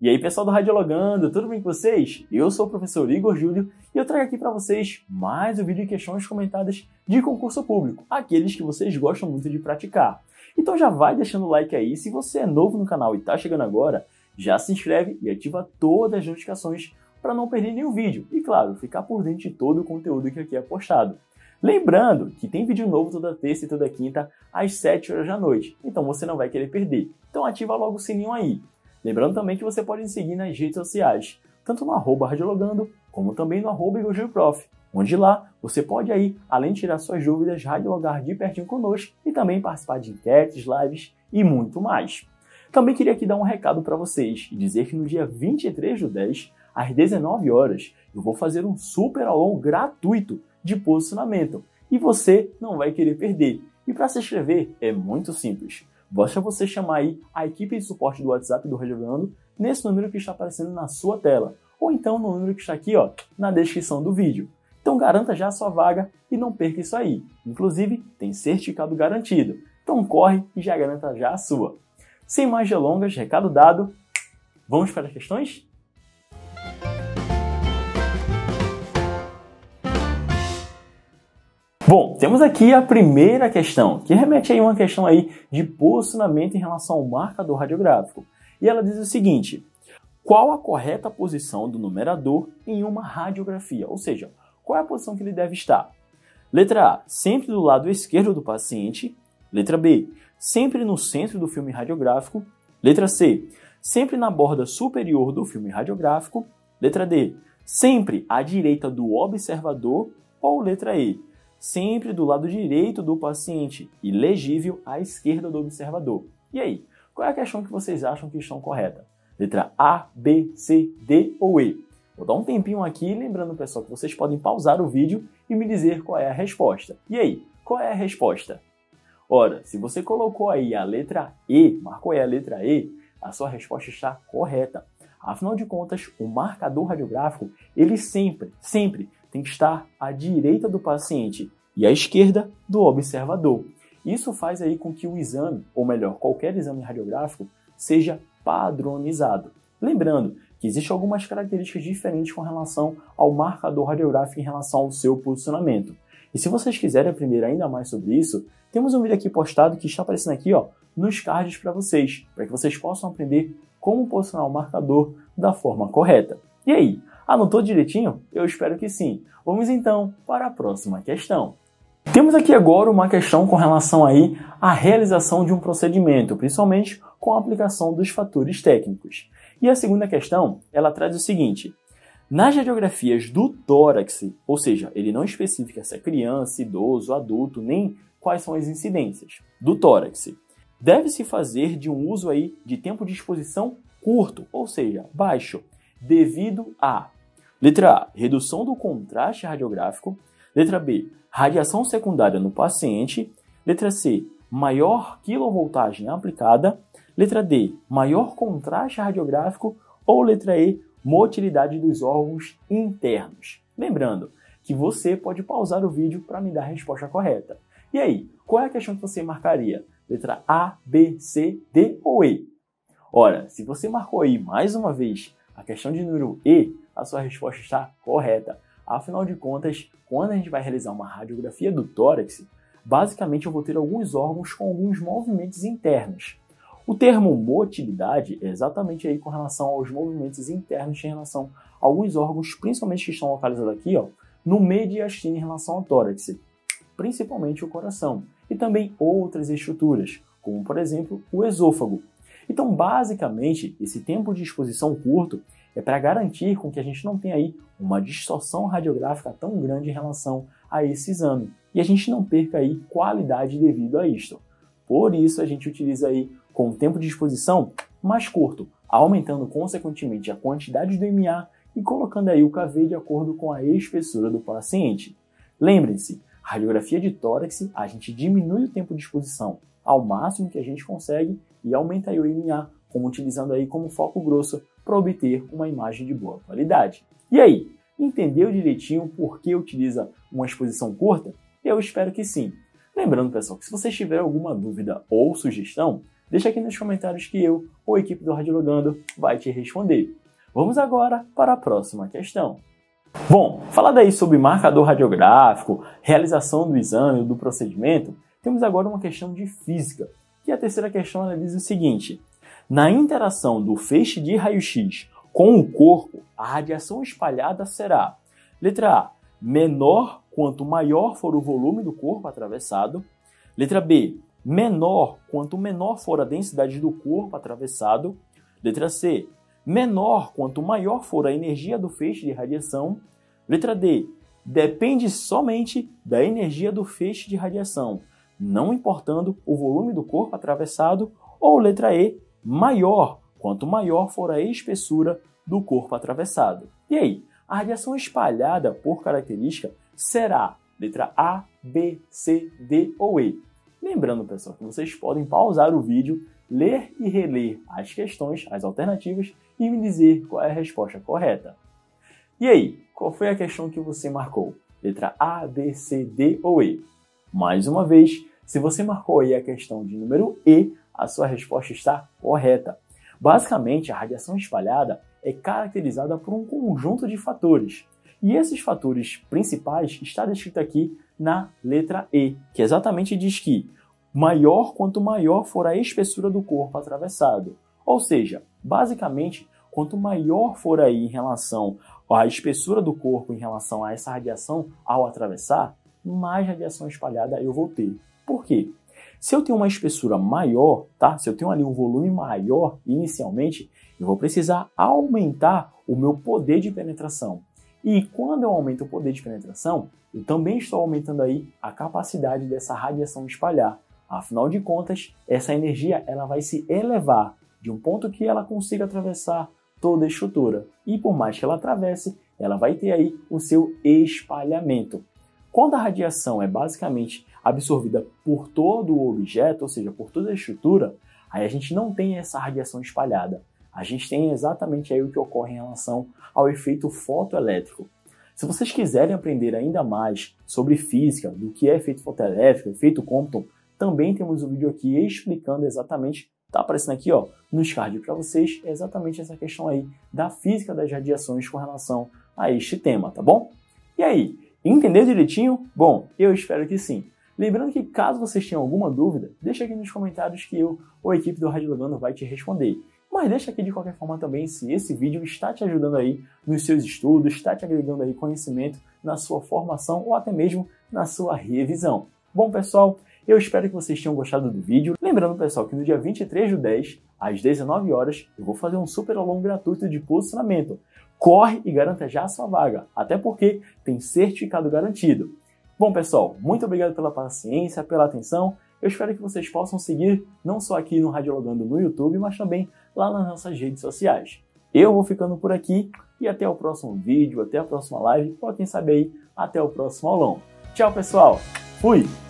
E aí pessoal do Radiologando, tudo bem com vocês? Eu sou o professor Igor Júlio e eu trago aqui para vocês mais um vídeo de questões comentadas de concurso público, aqueles que vocês gostam muito de praticar. Então já vai deixando o like aí, se você é novo no canal e está chegando agora, já se inscreve e ativa todas as notificações para não perder nenhum vídeo e, claro, ficar por dentro de todo o conteúdo que aqui é postado. Lembrando que tem vídeo novo toda terça e toda quinta às 7 horas da noite, então você não vai querer perder. Então ativa logo o sininho aí. Lembrando também que você pode me seguir nas redes sociais, tanto no @radiologando, como também no @igorjulioprof, onde lá você pode aí, além de tirar suas dúvidas, radiologar de pertinho conosco e também participar de enquetes, lives e muito mais. Também queria aqui dar um recado para vocês e dizer que no dia 23/10, às 19 horas, eu vou fazer um super aulão gratuito de posicionamento e você não vai querer perder. E para se inscrever é muito simples. Basta você chamar aí a equipe de suporte do WhatsApp do Radiologando nesse número que está aparecendo na sua tela, ou então no número que está aqui na descrição do vídeo. Então garanta já a sua vaga e não perca isso aí. Inclusive, tem certificado garantido. Então corre e já garanta já a sua. Sem mais delongas, recado dado, vamos para as questões? Bom, temos aqui a primeira questão, que remete a uma questão aí de posicionamento em relação ao marcador radiográfico. E ela diz o seguinte: qual a correta posição do numerador em uma radiografia? Ou seja, qual é a posição que ele deve estar? Letra A, sempre do lado esquerdo do paciente. Letra B, sempre no centro do filme radiográfico. Letra C, sempre na borda superior do filme radiográfico. Letra D, sempre à direita do observador. Ou letra E, sempre do lado direito do paciente e legível à esquerda do observador. E aí, qual é a questão que vocês acham que estão correta? Letra A, B, C, D ou E? Vou dar um tempinho aqui, lembrando, pessoal, que vocês podem pausar o vídeo e me dizer qual é a resposta. E aí, qual é a resposta? Ora, se você colocou aí a letra E, marcou aí a letra E, a sua resposta está correta. Afinal de contas, o marcador radiográfico, ele sempre tem que estar à direita do paciente e à esquerda do observador. Isso faz aí com que o exame, ou melhor, qualquer exame radiográfico, seja padronizado. Lembrando que existem algumas características diferentes com relação ao marcador radiográfico em relação ao seu posicionamento. E se vocês quiserem aprender ainda mais sobre isso, temos um vídeo aqui postado que está aparecendo aqui nos cards para vocês, para que vocês possam aprender como posicionar o marcador da forma correta. E aí, anotou direitinho? Eu espero que sim. Vamos então para a próxima questão. Temos aqui agora uma questão com relação aí à realização de um procedimento, principalmente com a aplicação dos fatores técnicos. E a segunda questão, ela traz o seguinte: nas radiografias do tórax, ou seja, ele não especifica se é criança, idoso, adulto, nem quais são as incidências do tórax, deve-se fazer de um uso aí de tempo de exposição curto, ou seja, baixo, devido a: letra A, redução do contraste radiográfico. Letra B, radiação secundária no paciente. Letra C, maior quilovoltagem aplicada. Letra D, maior contraste radiográfico. Ou letra E, motilidade dos órgãos internos. Lembrando que você pode pausar o vídeo para me dar a resposta correta. E aí, qual é a questão que você marcaria? Letra A, B, C, D ou E? Ora, se você marcou aí mais uma vez a questão de número E, a sua resposta está correta. Afinal de contas, quando a gente vai realizar uma radiografia do tórax, basicamente eu vou ter alguns órgãos com alguns movimentos internos. O termo motilidade é exatamente aí com relação aos movimentos internos em relação a alguns órgãos, principalmente que estão localizados aqui, no mediastino em relação ao tórax, principalmente o coração, e também outras estruturas, como por exemplo o esôfago. Então, basicamente, esse tempo de exposição curto é para garantir com que a gente não tenha aí uma distorção radiográfica tão grande em relação a esse exame e a gente não perca aí qualidade devido a isto. Por isso, a gente utiliza aí com um tempo de exposição mais curto, aumentando consequentemente a quantidade do MA e colocando aí o KV de acordo com a espessura do paciente. Lembrem-se, radiografia de tórax, a gente diminui o tempo de exposição ao máximo que a gente consegue e aumenta aí o MA, como utilizando aí como foco grosso para obter uma imagem de boa qualidade. E aí, entendeu direitinho por que utiliza uma exposição curta? Eu espero que sim. Lembrando, pessoal, que se vocês tiverem alguma dúvida ou sugestão, Deixa aqui nos comentários que eu ou a equipe do Radiologando vai te responder. Vamos agora para a próxima questão. Bom, falado aí sobre marcador radiográfico, realização do exame, do procedimento, temos agora uma questão de física, que a terceira questão ela diz o seguinte: na interação do feixe de raio-x com o corpo, a radiação espalhada será, letra A, menor quanto maior for o volume do corpo atravessado, letra B, menor quanto menor for a densidade do corpo atravessado, letra C, menor quanto maior for a energia do feixe de radiação, letra D, depende somente da energia do feixe de radiação, não importando o volume do corpo atravessado, ou letra E, maior quanto maior for a espessura do corpo atravessado. E aí, a radiação espalhada por característica será letra A, B, C, D ou E. Lembrando, pessoal, que vocês podem pausar o vídeo, ler e reler as questões, as alternativas e me dizer qual é a resposta correta. E aí, qual foi a questão que você marcou? Letra A, B, C, D ou E? Mais uma vez, se você marcou aí a questão de número E, a sua resposta está correta. Basicamente, a radiação espalhada é caracterizada por um conjunto de fatores. E esses fatores principais está descrito aqui na letra E, que exatamente diz que maior quanto maior for a espessura do corpo atravessado. Ou seja, basicamente, quanto maior for aí em relação à espessura do corpo em relação a essa radiação ao atravessar, mais radiação espalhada eu vou ter. Por quê? Se eu tenho uma espessura maior, tá? Se eu tenho ali um volume maior inicialmente, eu vou precisar aumentar o meu poder de penetração. E quando eu aumento o poder de penetração, eu também estou aumentando aí a capacidade dessa radiação espalhar. Afinal de contas, essa energia ela vai se elevar de um ponto que ela consiga atravessar toda a estrutura. E por mais que ela atravesse, ela vai ter aí o seu espalhamento. Quando a radiação é basicamente absorvida por todo o objeto, ou seja, por toda a estrutura, aí a gente não tem essa radiação espalhada. A gente tem exatamente aí o que ocorre em relação ao efeito fotoelétrico. Se vocês quiserem aprender ainda mais sobre física, do que é efeito fotoelétrico, efeito Compton, também temos um vídeo aqui explicando exatamente, está aparecendo aqui ó, no card para vocês, exatamente essa questão aí da física das radiações com relação a este tema, tá bom? E aí, entendeu direitinho? Bom, eu espero que sim. Lembrando que caso vocês tenham alguma dúvida, deixa aqui nos comentários que eu ou a equipe do Radiologando vai te responder. Mas deixa aqui de qualquer forma também se esse vídeo está te ajudando aí nos seus estudos, está te agregando aí conhecimento na sua formação ou até mesmo na sua revisão. Bom, pessoal, eu espero que vocês tenham gostado do vídeo. Lembrando, pessoal, que no dia 23/10, às 19 horas, eu vou fazer um super aulão gratuito de posicionamento. Corre e garanta já a sua vaga, até porque tem certificado garantido. Bom, pessoal, muito obrigado pela paciência, pela atenção. Eu espero que vocês possam seguir não só aqui no Radiologando no YouTube, mas também lá nas nossas redes sociais. Eu vou ficando por aqui e até o próximo vídeo, até a próxima live, ou quem sabe aí, até o próximo aulão. Tchau, pessoal! Fui!